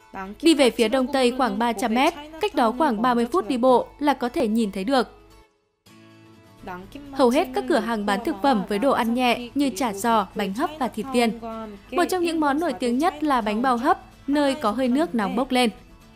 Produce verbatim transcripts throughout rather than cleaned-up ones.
Đi về phía đông tây khoảng ba trăm mét, cách đó khoảng ba mươi phút đi bộ là có thể nhìn thấy được. Hầu hết các cửa hàng bán thực phẩm với đồ ăn nhẹ như chả giò, bánh hấp và thịt viên. Một trong những món nổi tiếng nhất là bánh bao hấp, nơi có hơi nước nóng bốc lên.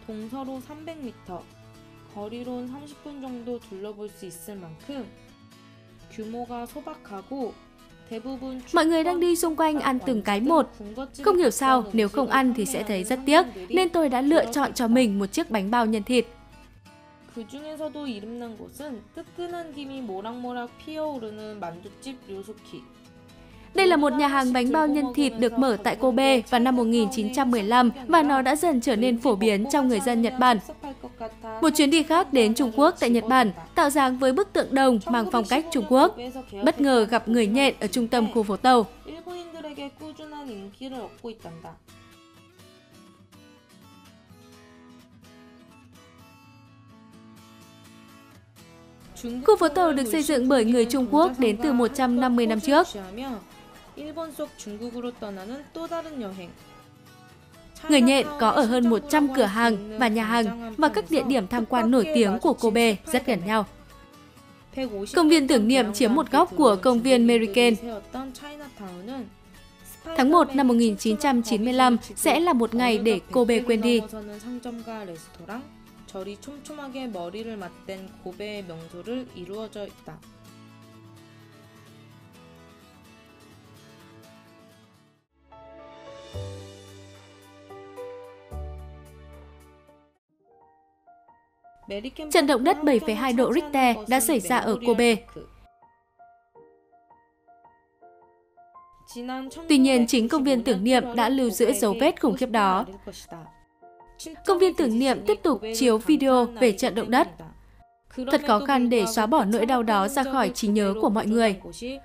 Mọi người đang đi xung quanh ăn từng cái một. Không hiểu sao, nếu không ăn thì sẽ thấy rất tiếc, nên tôi đã lựa chọn cho mình một chiếc bánh bao nhân thịt. 그중에서도 이름난 곳은 뜨끈한 김이 모락모락 피어오르는 만두집 료소키. Đây là một nhà hàng bánh bao nhân thịt được mở tại Kobe vào năm một nghìn chín trăm mười lăm và nó đã dần trở nên phổ biến trong người dân Nhật Bản. Một chuyến đi khác đến Trung Quốc tại Nhật Bản, tạo dáng với bức tượng đồng mang phong cách Trung Quốc. Bất ngờ gặp người nhện ở trung tâm khu phố tàu. Khu phố tàu được xây dựng bởi người Trung Quốc đến từ một trăm năm mươi năm trước. Người nhện có ở hơn một trăm cửa hàng và nhà hàng và các địa điểm tham quan nổi tiếng của Kobe rất gần nhau. Công viên tưởng niệm chiếm một góc của công viên Meriken. Tháng một năm một nghìn chín trăm chín mươi lăm sẽ là một ngày để Kobe quên đi. 절이 촘촘하게 머리를 맞댄 고베의 명소를 이루어져 있다. Trận động đất bảy phẩy hai độ Richter đã xảy ra ở Kobe. Tuy nhiên, chính công viên tưởng niệm đã lưu giữ dấu vết khủng khiếp đó. Công viên tưởng niệm tiếp tục chiếu video về trận động đất. Thật khó khăn để xóa bỏ nỗi đau đó ra khỏi trí nhớ của mọi người.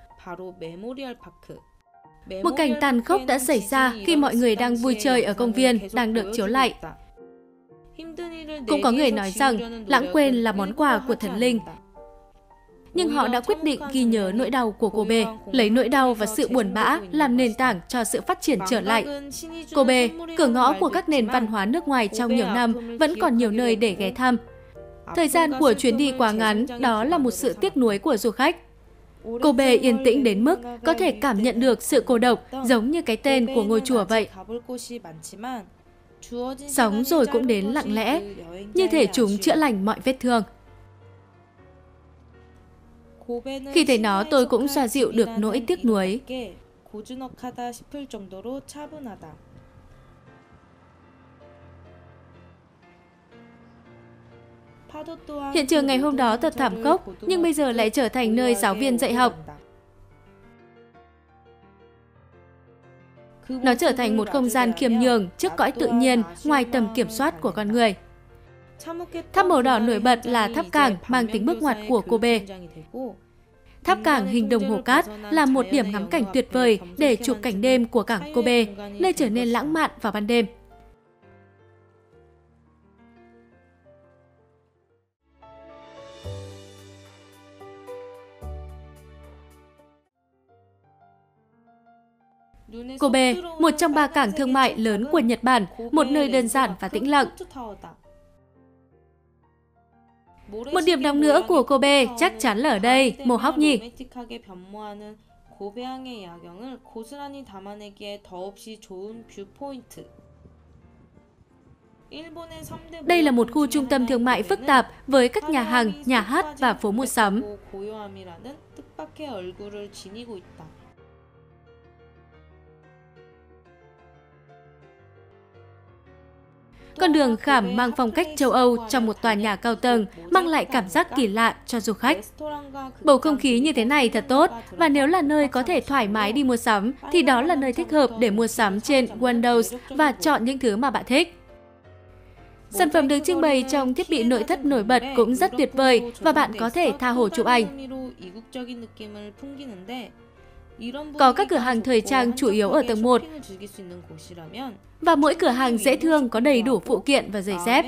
Một cảnh tàn khốc đã xảy ra khi mọi người đang vui chơi ở công viên đang được chiếu lại. Cũng có người nói rằng lãng quên là món quà của thần linh. Nhưng họ đã quyết định ghi nhớ nỗi đau của Kobe, lấy nỗi đau và sự buồn bã làm nền tảng cho sự phát triển trở lại. Kobe, cửa ngõ của các nền văn hóa nước ngoài trong nhiều năm, vẫn còn nhiều nơi để ghé thăm. Thời gian của chuyến đi quá ngắn, đó là một sự tiếc nuối của du khách. Kobe yên tĩnh đến mức có thể cảm nhận được sự cô độc, giống như cái tên của ngôi chùa vậy. Sóng rồi cũng đến lặng lẽ, như thể chúng chữa lành mọi vết thương. Khi thấy nó, tôi cũng xoa dịu được nỗi tiếc nuối. Hiện trường ngày hôm đó thật thảm khốc, nhưng bây giờ lại trở thành nơi giáo viên dạy học. Nó trở thành một không gian khiêm nhường trước cõi tự nhiên ngoài tầm kiểm soát của con người. Tháp màu đỏ nổi bật là tháp cảng mang tính bước ngoặt của Kobe. Tháp cảng hình đồng hồ cát là một điểm ngắm cảnh tuyệt vời để chụp cảnh đêm của cảng Kobe, nơi trở nên lãng mạn vào ban đêm. Kobe, một trong ba cảng thương mại lớn của Nhật Bản, một nơi đơn giản và tĩnh lặng. Một điểm nóng nữa của Kobe chắc chắn là ở đây, Mohawk nhỉ? Đây là một khu trung tâm thương mại phức tạp với các nhà hàng, nhà hát và phố mua sắm. Con đường khảm mang phong cách châu Âu trong một tòa nhà cao tầng mang lại cảm giác kỳ lạ cho du khách. Bầu không khí như thế này thật tốt, và nếu là nơi có thể thoải mái đi mua sắm, thì đó là nơi thích hợp để mua sắm trên Windows và chọn những thứ mà bạn thích. Sản phẩm được trưng bày trong thiết bị nội thất nổi bật cũng rất tuyệt vời và bạn có thể tha hồ chụp ảnh. Có các cửa hàng thời trang chủ yếu ở tầng một. Và mỗi cửa hàng dễ thương có đầy đủ phụ kiện và giày dép.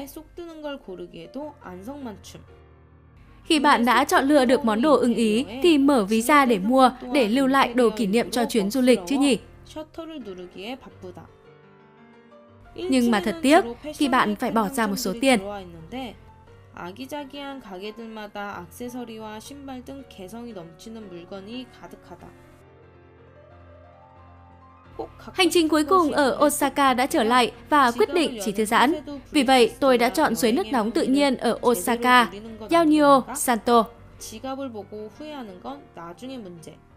Khi bạn đã chọn lựa được món đồ ưng ý thì mở ví ra để mua, để lưu lại đồ kỷ niệm cho chuyến du lịch chứ nhỉ? Nhưng mà thật tiếc khi bạn phải bỏ ra một số tiền. 아기자기한 가게들마다 액세서리와 신발 등 개성이 넘치는 물건이 가득하다. Hành trình cuối cùng ở Osaka đã trở lại và quyết định chỉ thư giãn. Vì vậy, tôi đã chọn suối nước nóng tự nhiên ở Osaka, Yaunyo Santo. 지갑을 보고 후회하는 건 나중의 문제.